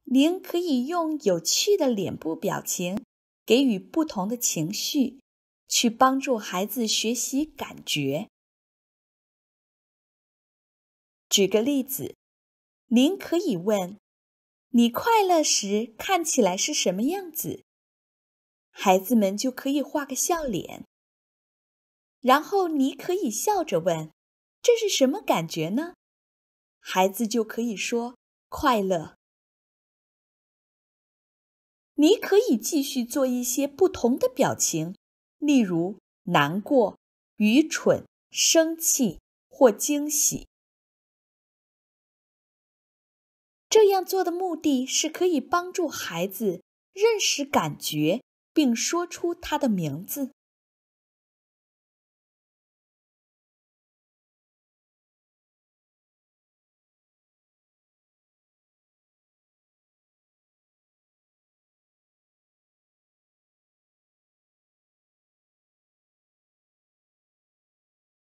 您可以用有趣的脸部表情给予不同的情绪，去帮助孩子学习感觉。举个例子，您可以问：你快乐时看起来是什么样子？孩子们就可以画个笑脸。然后你可以笑着问：这是什么感觉呢？孩子就可以说：快乐。你可以继续做一些不同的表情，例如难过、愚蠢、生气或惊喜。这样做的目的是可以帮助孩子认识感觉，并说出它的名字。